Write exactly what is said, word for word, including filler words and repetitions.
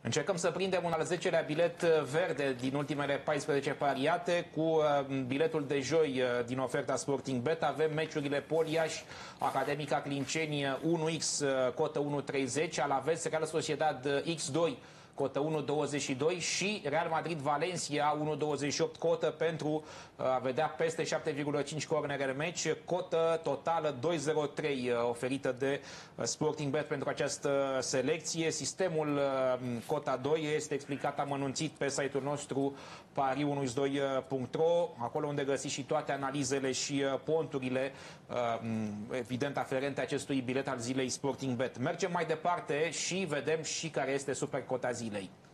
Încercăm să prindem un al zecelea bilet verde din ultimele paisprezece pariate cu biletul de joi din oferta Sporting Bet. Avem meciurile Poliaș, Academica Clinceni unu x, cotă unu treizeci, Alaves, Real Sociedad X doi, cotă unu douăzeci și doi și Real Madrid-Valencia unu douăzeci și opt, cotă pentru a vedea peste șapte virgulă cinci cornere în meci, cotă totală doi zero trei oferită de Sporting Bet pentru această selecție. Sistemul cota doi este explicat amănunțit pe site-ul nostru pari unu x doi punct ro, acolo unde găsiți și toate analizele și ponturile evident aferente acestui bilet al zilei Sporting Bet. Mergem mai departe și vedem și care este supercota zilei.